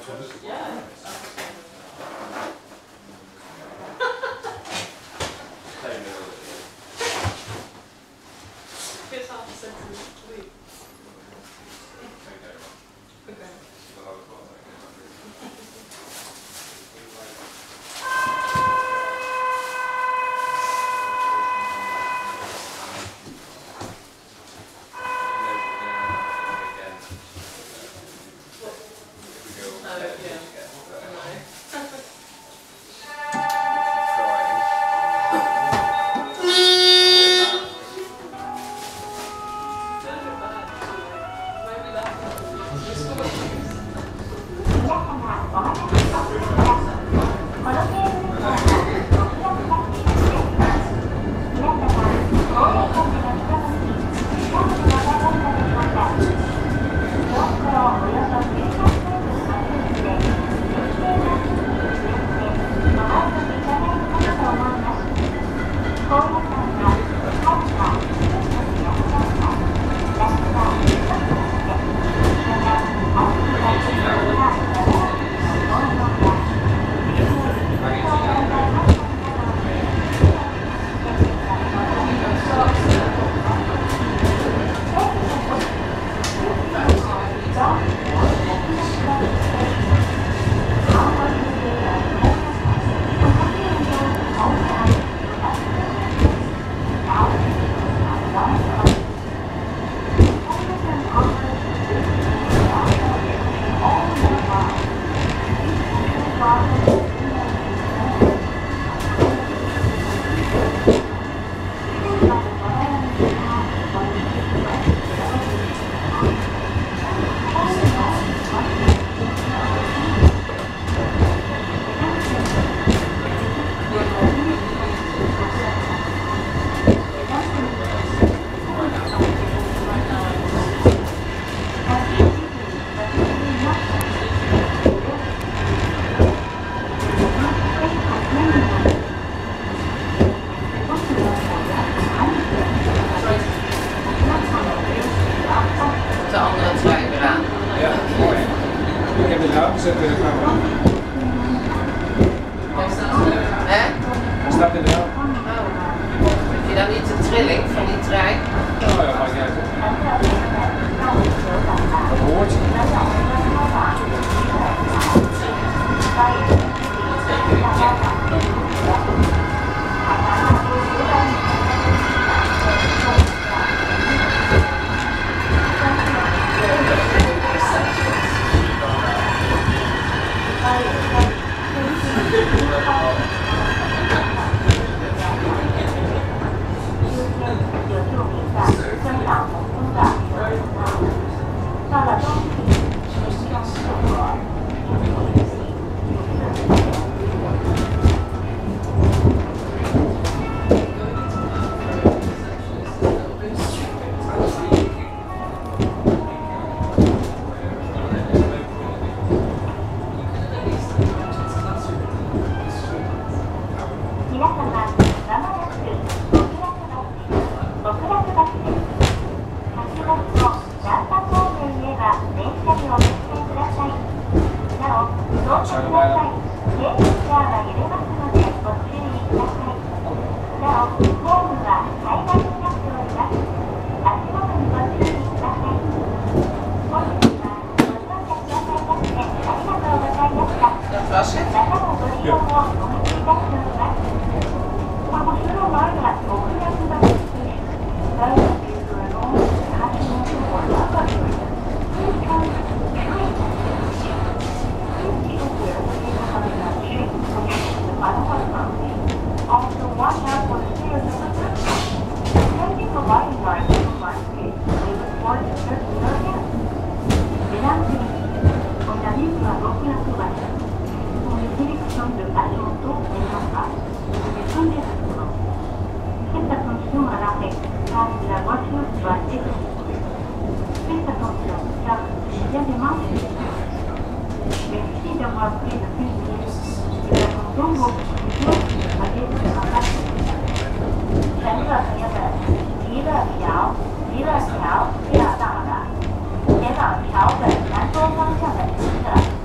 前往桥本南多方向的乘客，请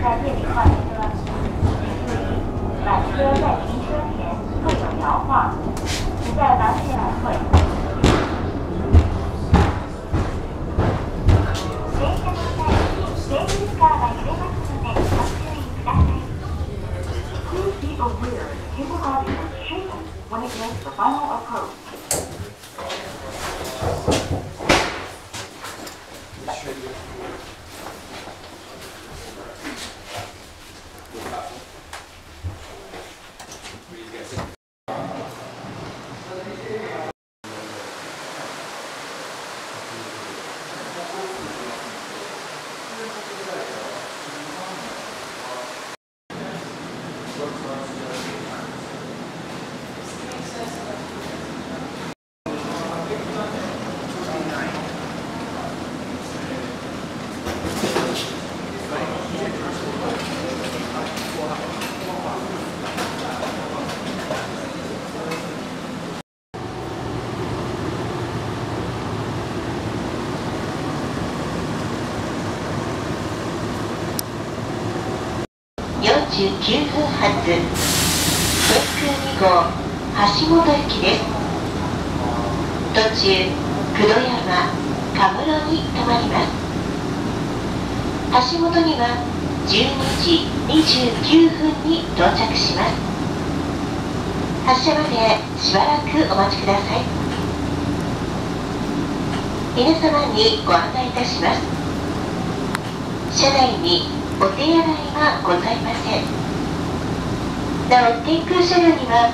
在电铃外车，请注意，缆车在停车前会有摇晃，请在马线会。電車の際にケーブルカーが揺れますのでご注意ください。Please be aware cable car is shaken when it makes the final approach. 49分発天空2号橋本行きです。途中九度山神室に停まります。橋本には12時29分に到着します。発車までしばらくお待ちください。皆様にご案内いたします。車内にお手洗いはございません。なお天空車両には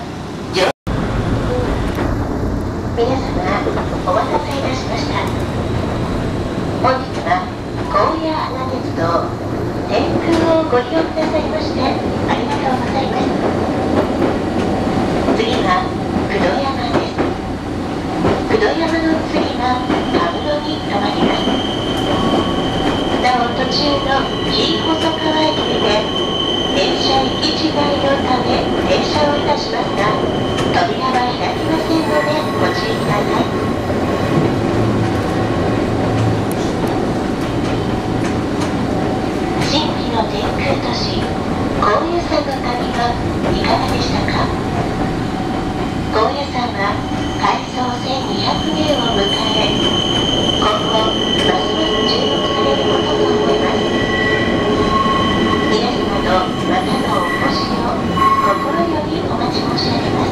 皆様お待たせいたしました。本日は高野花鉄道天空をご利用くださいましてありがとうございます。次は九度山です。九度山の次は神室に停まります。なお途中の紀伊細川駅で電車行き違いのため停車をいたしますが、扉は開きませんのでご注意ください。新規の天空都市高野山の旅はいかがでしたか？高野山は開創1200年を迎え、今後ますます注目されることと思います。皆様のまたのお越しを心よりお待ち申し上げます。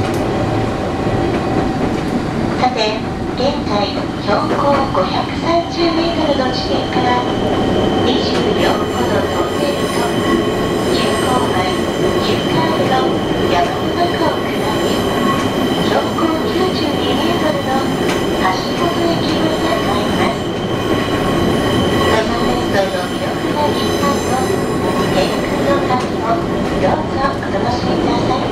さて、現在標高530メートルの地点から24個のトンネルと急勾配急カーブの山の中を下り、標高92メートルの橋本駅を向かいます。登山鉄道の魅力な景観と天空の旅をどうぞお楽しみください。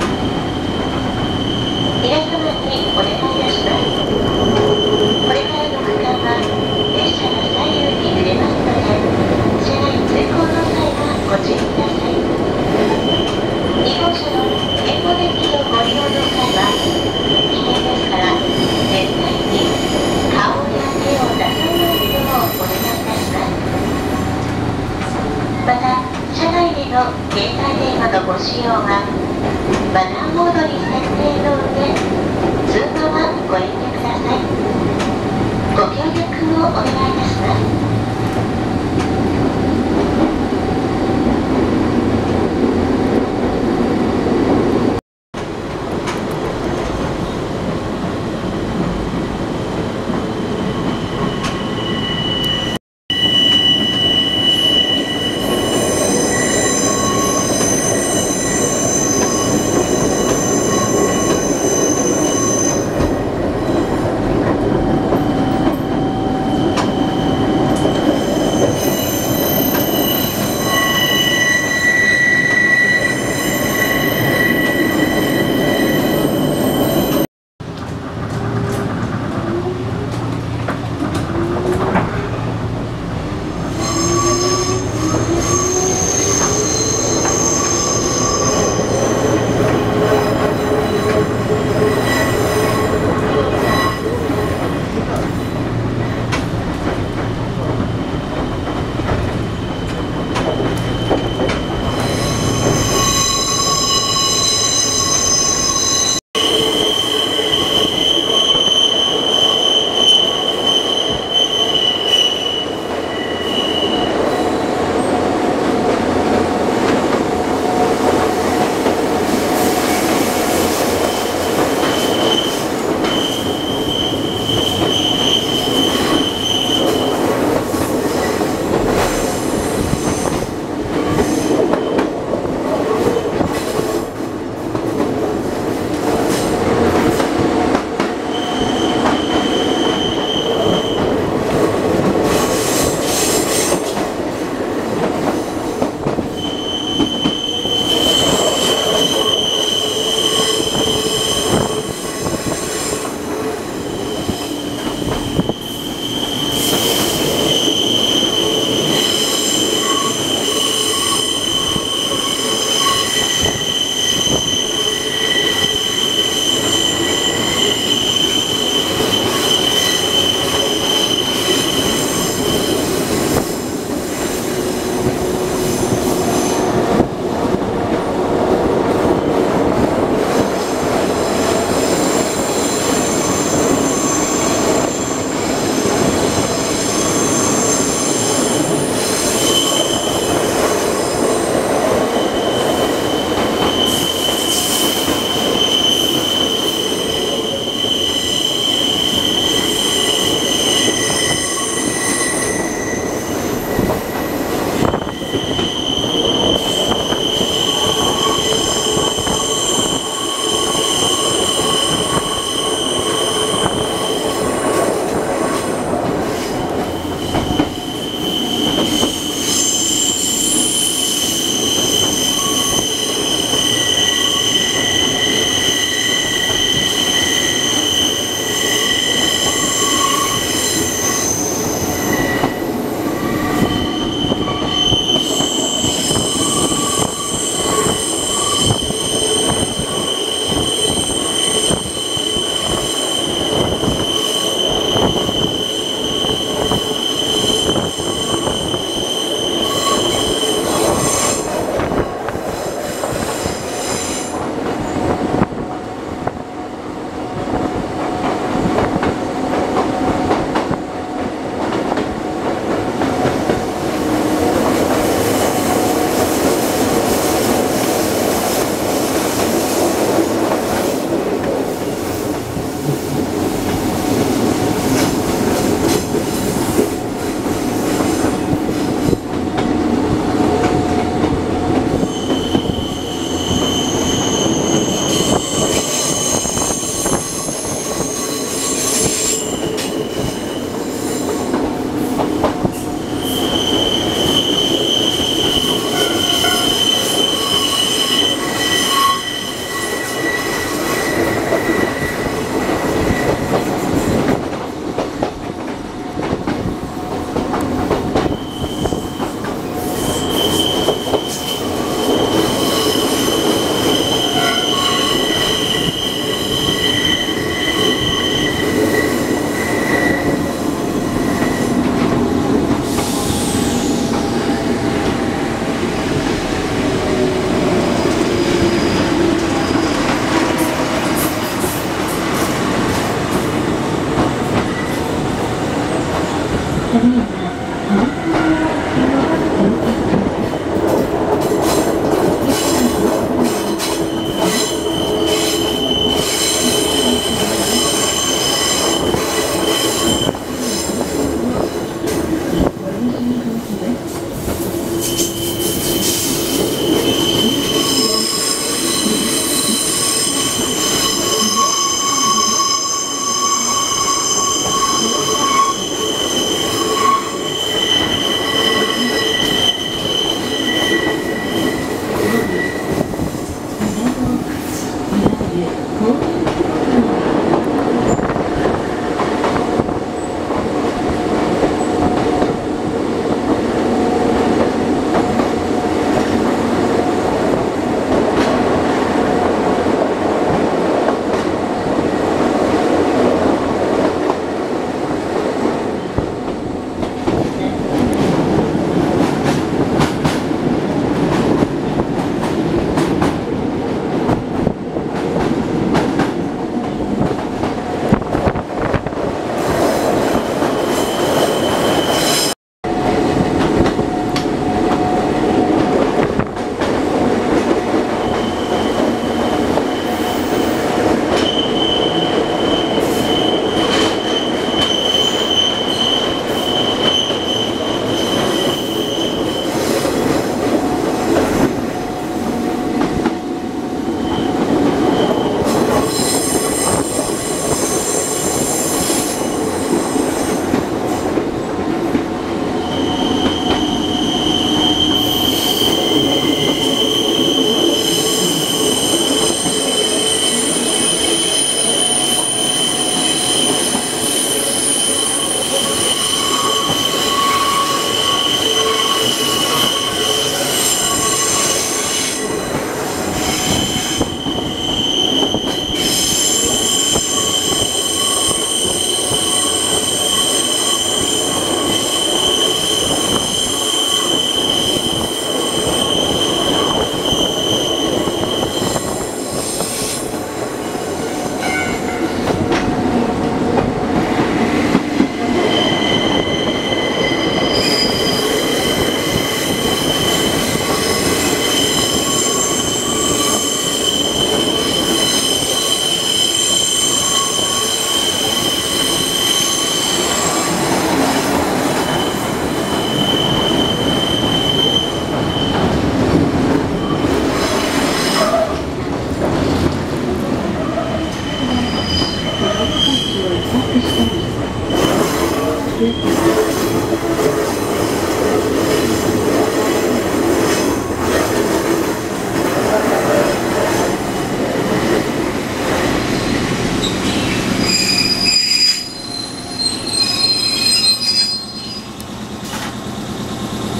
皆様にお願いいたします。これからの区間は列車が左右に揺れますので、車内通行の際はご注意ください。2号車の展望デッキをご利用の際は危険ですから、絶対に顔や手を出さないようお願いいたします。また、車内での携帯電話のご使用はマナーモードに設定の上、通話はご遠慮ください。ご協力をお願いいたします。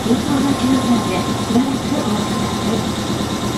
急行の中間でしばらくお待ちください。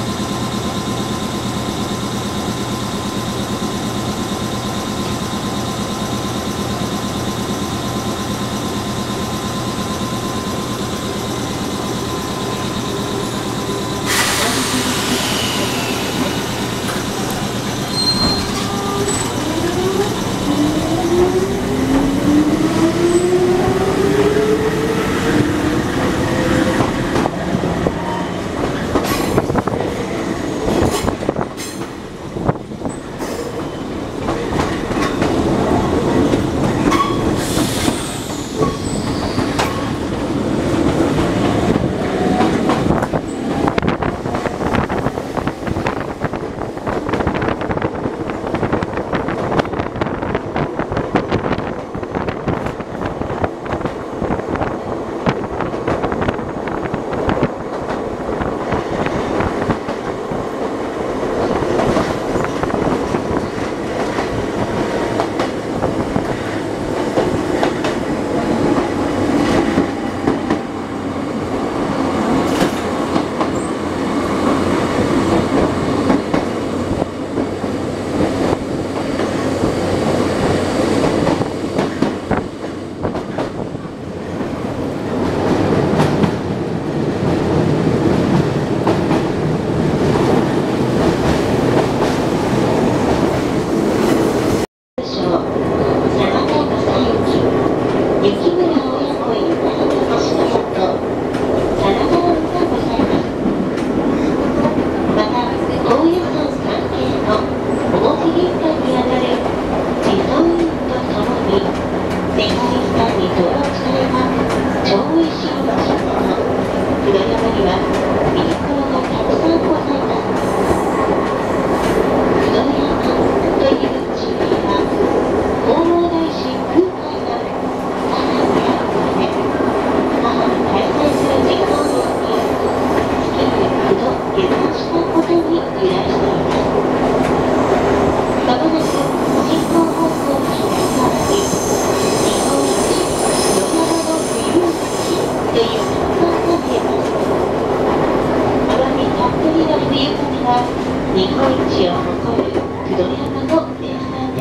日本一を誇る九度山の名産です。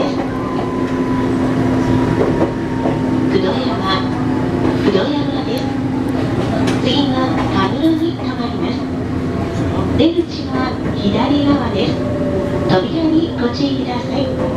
九度山です。次は羽室に停まります。出口は左側です。扉にご注意ください。